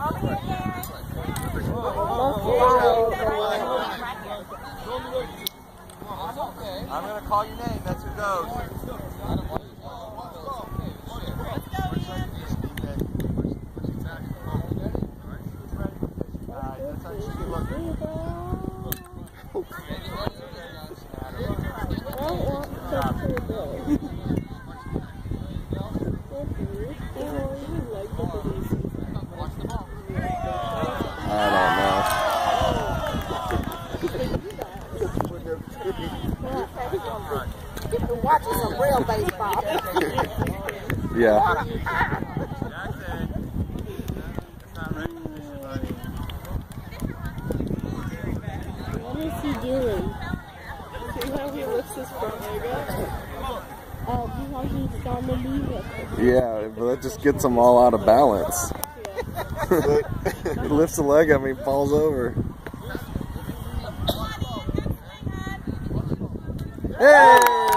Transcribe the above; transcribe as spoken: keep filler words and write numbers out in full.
I'm gonna call your name. That's who goes. Watching some real baseball. Yeah. What is he doing? See how he lifts his front leg up? Oh, how he's got the knee lifted. Yeah, but that just gets him all out of balance. He lifts the leg up and he falls over. Hey!